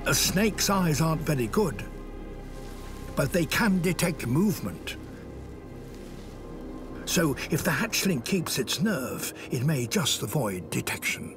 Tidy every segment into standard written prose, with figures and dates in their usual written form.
A snake's eyes aren't very good, but they can detect movement. So if the hatchling keeps its nerve, it may just avoid detection.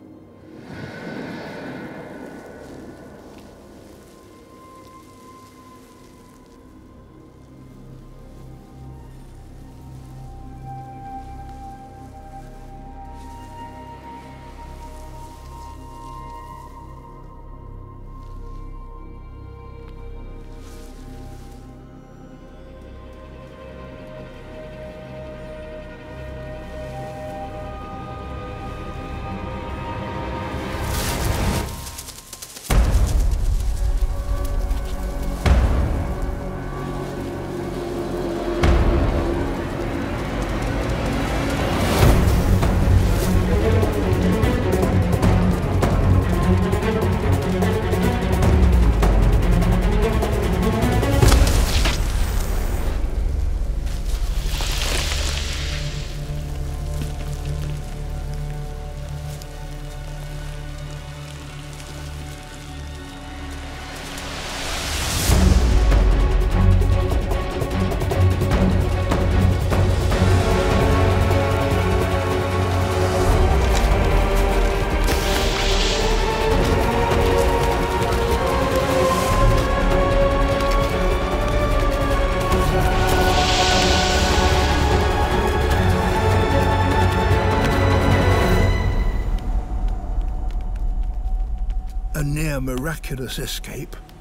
A near miraculous escape.